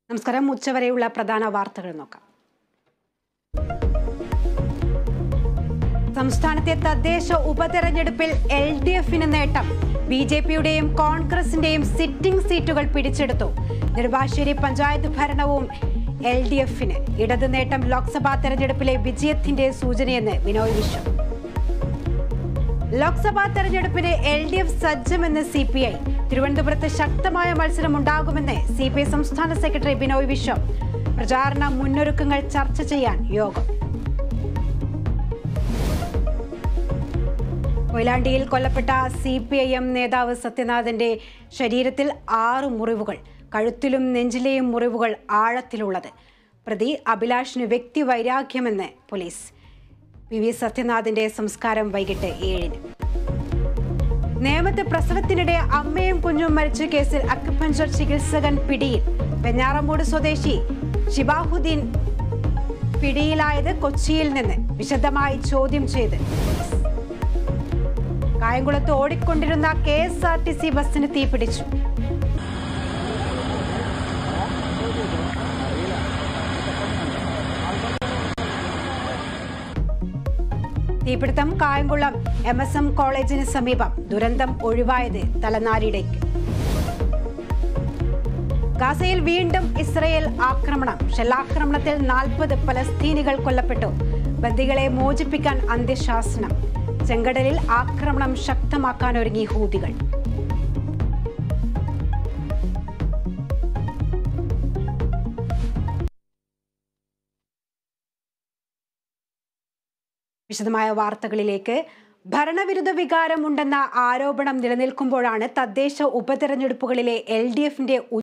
നമസ്കാരം. ഉച്ചവരെയുള്ള പ്രധാന വാർത്തകൾ നോക്കാം. സംസ്ഥാനത്തെ തദ്ദേശ ഉപതെരഞ്ഞെടുപ്പിൽ LDFന് നേട്ടം. BJPയുടെയും കോൺഗ്രസിന്റെയും സിറ്റിംഗ് സീറ്റുകൾ പിടിച്ചെടുത്തു. നെടുമ്പാശ്ശേരി പഞ്ചായത്ത് ഭരണവും LDFന്. ഇടത് നേട്ടം ലോക്സഭാ തെരഞ്ഞെടുപ്പിലെ വിജയത്തിന്റെ സൂചനയെന്ന് ബിനോയ് വിശ്വം. ലോക്സഭാ തെരഞ്ഞെടുപ്പിന് LDF സജ്ജമെന്ന് CPI. തിരുവനന്തപുരത്ത് ശക്തമായ മത്സരം ഉണ്ടാകുമെന്ന് CPI സംസ്ഥാന സെക്രട്ടറി ബിനോയ് വിശ്വം. പ്രചാരണ മുന്നൊരുക്കങ്ങൾ ചർച്ച ചെയ്യാൻ യോഗം. കൊയിലാണ്ടിയിൽ കൊല്ലപ്പെട്ട CPIM നേതാവ് സത്യനാഥന്റെ ശരീരത്തിൽ 6 മുറിവുകൾ. കഴുത്തിലും നെഞ്ചിലെയും മുറിവുകൾ ആഴത്തിലുള്ളത്. പ്രതി അഭിലാഷിന് വ്യക്തിവൈരാഗ്യമെന്ന് പോലീസ്. PV സത്യനാഥിന്റെ സംസ്കാരം വൈകിട്ട് 7-ന്. നേമത്ത് പ്രസവത്തിനിടെ അമ്മയും കുഞ്ഞും മരിച്ച കേസിൽ അക്യുപഞ്ചർ ചികിത്സകൻ പിടിയിൽ. വെഞ്ഞാറമൂട് സ്വദേശി ഷിബാഹുദ്ദീൻ പിടിയിലായത് കൊച്ചിയിൽ നിന്ന്. വിശദമായി ചോദ്യം ചെയ്ത് കായംകുളത്ത് ഓടിക്കൊണ്ടിരുന്ന KSRTC ബസ്സിന് തീപിടിച്ചു. തീപിടുത്തം കായംകുളം MSM കോളേജിന് സമീപം. ദുരന്തം ഒഴിവായത് തലനാരിഴയ്ക്ക്. ഗാസയിൽ വീണ്ടും ഇസ്രയേൽ ആക്രമണം. ഷെല്ലാക്രമണത്തിൽ 40 പലസ്തീനികൾ കൊല്ലപ്പെട്ടു. ബന്ദികളെ മോചിപ്പിക്കാൻ അന്ത്യശാസനം. ചെങ്കടലിൽ ആക്രമണം ശക്തമാക്കാനൊരുങ്ങി ഹൂതികൾ. വിശദമായ വാർത്തകളിലേക്ക്. ഭരണവിരുദ്ധ വികാരമുണ്ടെന്ന ആരോപണം നിലനിൽക്കുമ്പോഴാണ് തദ്ദേശ ഉപതെരഞ്ഞെടുപ്പുകളിലെ LDFന്റെ